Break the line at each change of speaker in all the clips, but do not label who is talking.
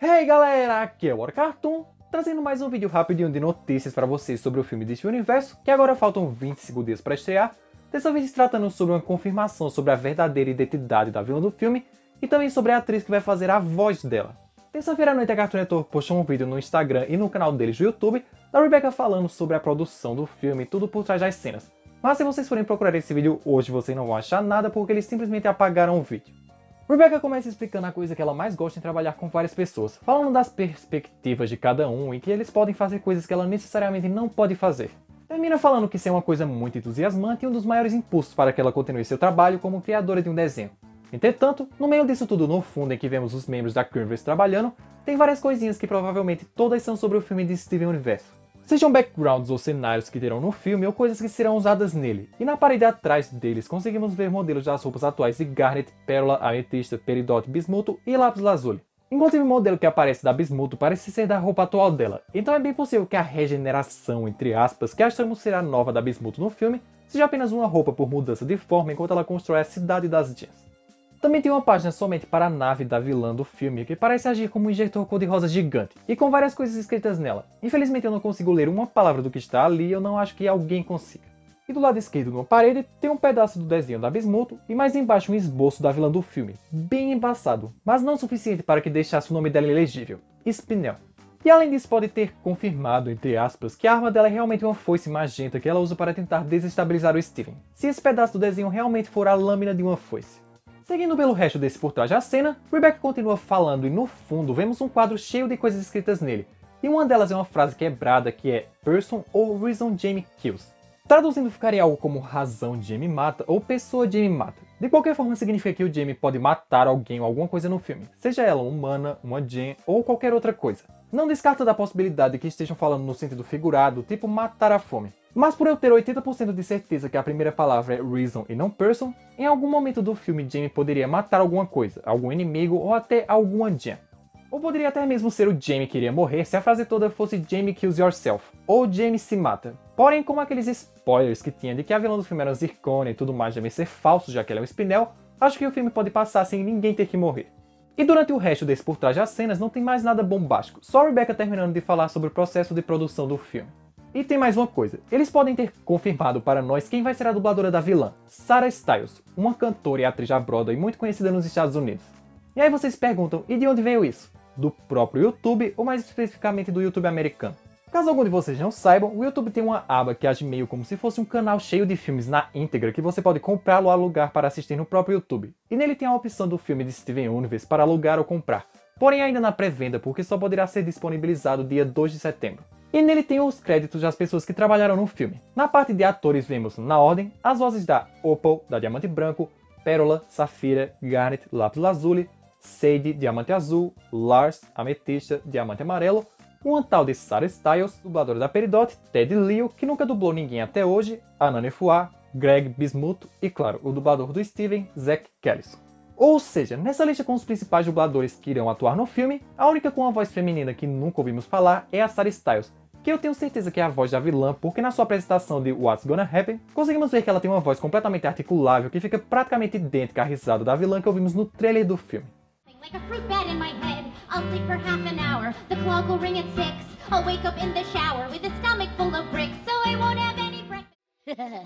Hey galera, aqui é o Cartoon, trazendo mais um vídeo rapidinho de notícias para vocês sobre o filme Steven Universo, que agora faltam 25 dias para estrear. Dessa vez tratando sobre uma confirmação sobre a verdadeira identidade da vilã do filme e também sobre a atriz que vai fazer a voz dela. Terça-feira à noite a Cartoon Network postou um vídeo no Instagram e no canal deles do YouTube da Rebecca falando sobre a produção do filme e tudo por trás das cenas. Mas se vocês forem procurar esse vídeo hoje, vocês não vão achar nada porque eles simplesmente apagaram o vídeo. Rebecca começa explicando a coisa que ela mais gosta em trabalhar com várias pessoas, falando das perspectivas de cada um e que eles podem fazer coisas que ela necessariamente não pode fazer. Termina falando que isso é uma coisa muito entusiasmante e um dos maiores impulsos para que ela continue seu trabalho como criadora de um desenho. Entretanto, no meio disso tudo no fundo em que vemos os membros da Creamverse trabalhando, tem várias coisinhas que provavelmente todas são sobre o filme de Steven Universo. Sejam backgrounds ou cenários que terão no filme ou coisas que serão usadas nele, e na parede atrás deles conseguimos ver modelos das roupas atuais de Garnet, Pérola, Ametista, Peridot, Bismuto e Lápis Lazuli. Inclusive o modelo que aparece da Bismuto parece ser da roupa atual dela, então é bem possível que a regeneração, entre aspas, que achamos ser a nova da Bismuto no filme, seja apenas uma roupa por mudança de forma enquanto ela constrói a cidade das Jeans. Também tem uma página somente para a nave da vilã do filme, que parece agir como um injetor cor-de-rosa gigante, e com várias coisas escritas nela. Infelizmente eu não consigo ler uma palavra do que está ali e eu não acho que alguém consiga. E do lado esquerdo na parede tem um pedaço do desenho da Bismuto e mais embaixo um esboço da vilã do filme, bem embaçado, mas não o suficiente para que deixasse o nome dela ilegível, Spinel. E além disso pode ter confirmado, entre aspas, que a arma dela é realmente uma foice magenta que ela usa para tentar desestabilizar o Steven, se esse pedaço do desenho realmente for a lâmina de uma foice. Seguindo pelo resto desse por trás da cena, Rebecca continua falando e no fundo vemos um quadro cheio de coisas escritas nele, e uma delas é uma frase quebrada que é Person or Reason Jamie Kills. Traduzindo ficaria algo como razão Jamie mata ou pessoa Jamie mata. De qualquer forma significa que o Jamie pode matar alguém ou alguma coisa no filme, seja ela humana, uma Jane ou qualquer outra coisa. Não descarta da possibilidade de que estejam falando no sentido figurado, tipo matar a fome. Mas por eu ter 80% de certeza que a primeira palavra é reason e não person, em algum momento do filme Jamie poderia matar alguma coisa, algum inimigo ou até alguma Jane. Ou poderia até mesmo ser o Jamie que iria morrer se a frase toda fosse Jamie kills yourself, ou Jamie se mata. Porém, como aqueles spoilers que tinha de que a vilã do filme era Zirconia e tudo mais devem ser falsos já que ela é um Spinel, acho que o filme pode passar sem ninguém ter que morrer. E durante o resto desse por trás das cenas não tem mais nada bombástico, só a Rebecca terminando de falar sobre o processo de produção do filme. E tem mais uma coisa, eles podem ter confirmado para nós quem vai ser a dubladora da vilã, Sarah Styles, uma cantora e atriz da Broadway muito conhecida nos Estados Unidos. E aí vocês perguntam, e de onde veio isso? Do próprio YouTube, ou mais especificamente do YouTube americano? Caso algum de vocês não saibam, o YouTube tem uma aba que age meio como se fosse um canal cheio de filmes na íntegra que você pode comprar ou alugar para assistir no próprio YouTube. E nele tem a opção do filme de Steven Universe para alugar ou comprar, porém ainda na pré-venda porque só poderá ser disponibilizado dia 2 de setembro. E nele tem os créditos das pessoas que trabalharam no filme. Na parte de atores vemos, na ordem, as vozes da Opal, da Diamante Branco, Pérola, Safira, Garnet, Lápis Lazuli, Sadie, Diamante Azul, Lars, Ametista, Diamante Amarelo, uma tal de Sarah Styles, dubladora da Peridot, Ted Leo, que nunca dublou ninguém até hoje, Anna Nefuá, Greg Bismuto e, claro, o dublador do Steven, Zach Callison. Ou seja, nessa lista com os principais dubladores que irão atuar no filme, a única com a voz feminina que nunca ouvimos falar é a Sarah Styles, que eu tenho certeza que é a voz da vilã, porque na sua apresentação de What's Gonna Happen, conseguimos ver que ela tem uma voz completamente articulável que fica praticamente idêntica à risada da vilã que ouvimos no trailer do filme.
Like a fruit bat in my head, I'll sleep for half an hour. The clock will ring at 6. I'll wake up in the shower with a stomach full of bricks, so I won't have any breakfast.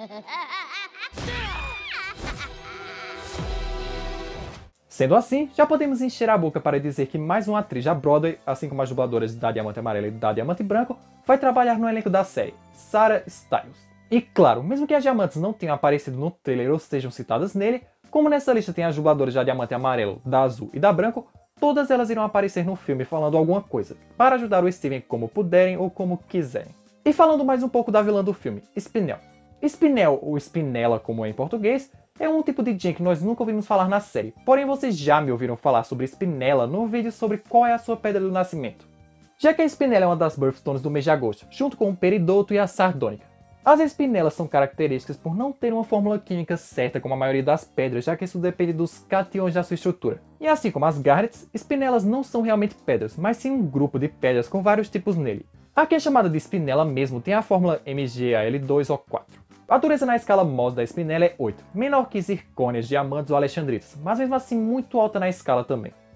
Sendo assim, já podemos encher a boca para dizer que mais uma atriz da Broadway, assim como as dubladoras da Diamante Amarela e da Diamante Branco, vai trabalhar no elenco da série, Sarah Styles. E claro, mesmo que as diamantes não tenham aparecido no trailer ou sejam citadas nele, como nessa lista tem as dubladoras da Diamante Amarelo, da Azul e da Branco, todas elas irão aparecer no filme falando alguma coisa, para ajudar o Steven como puderem ou como quiserem. E falando mais um pouco da vilã do filme, Spinel. Spinel, ou Spinella como é em português, é um tipo de Jane que nós nunca ouvimos falar na série, porém vocês já me ouviram falar sobre Spinella no vídeo sobre qual é a sua pedra do nascimento. Já que a Spinella é uma das Birthstones do mês de agosto, junto com o Peridoto e a Sardônica. As Spinellas são características por não ter uma fórmula química certa como a maioria das pedras, já que isso depende dos cations da sua estrutura. E assim como as Garnets, Spinellas não são realmente pedras, mas sim um grupo de pedras com vários tipos nele. A que é chamada de Spinella mesmo tem a fórmula MgAl2O4. A dureza na escala Mohs da Spinella é 8, menor que zircônias, diamantes ou alexandritas, mas mesmo assim muito alta na escala também.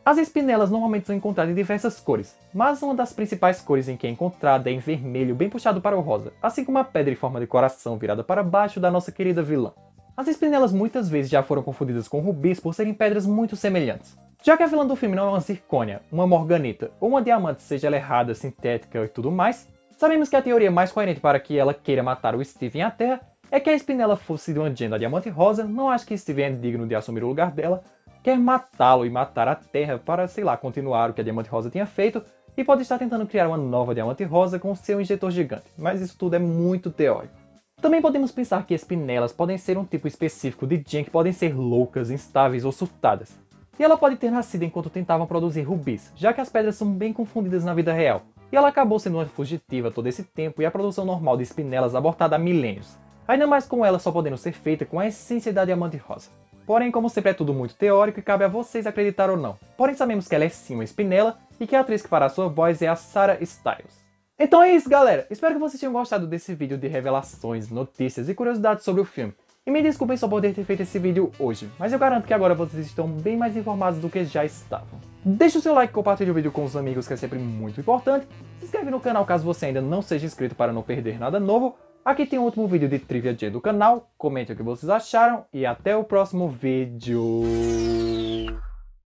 As espinelas normalmente são encontradas em diversas cores, mas uma das principais cores em que é encontrada é em vermelho bem puxado para o rosa, assim como a pedra em forma de coração virada para baixo da nossa querida vilã. As espinelas muitas vezes já foram confundidas com rubis por serem pedras muito semelhantes. Já que a vilã do filme não é uma zircônia, uma morganita ou uma diamante, seja ela errada, sintética e tudo mais, sabemos que a teoria mais coerente para que ela queira matar o Steven à Terra é que a espinela fosse de uma Jen diamante rosa. Não acho que Steven é digno de assumir o lugar dela, quer matá-lo e matar a Terra para, sei lá, continuar o que a Diamante Rosa tinha feito, e pode estar tentando criar uma nova Diamante Rosa com seu injetor gigante, mas isso tudo é muito teórico. Também podemos pensar que espinelas podem ser um tipo específico de Jen que podem ser loucas, instáveis ou surtadas. E ela pode ter nascido enquanto tentavam produzir rubis, já que as pedras são bem confundidas na vida real, e ela acabou sendo uma fugitiva todo esse tempo e a produção normal de espinelas abortada há milênios, ainda mais com ela só podendo ser feita com a essência da Diamante Rosa. Porém, como sempre é tudo muito teórico e cabe a vocês acreditar ou não. Porém, sabemos que ela é sim uma espinela e que a atriz que fará sua voz é a Sarah Styles. Então é isso, galera! Espero que vocês tenham gostado desse vídeo de revelações, notícias e curiosidades sobre o filme. E me desculpem só poder ter feito esse vídeo hoje, mas eu garanto que agora vocês estão bem mais informados do que já estavam. Deixe o seu like, compartilhe o vídeo com os amigos, que é sempre muito importante. Se inscreve no canal caso você ainda não seja inscrito para não perder nada novo. Aqui tem um último vídeo de Trivia J do canal, comente o que vocês acharam e até o próximo vídeo.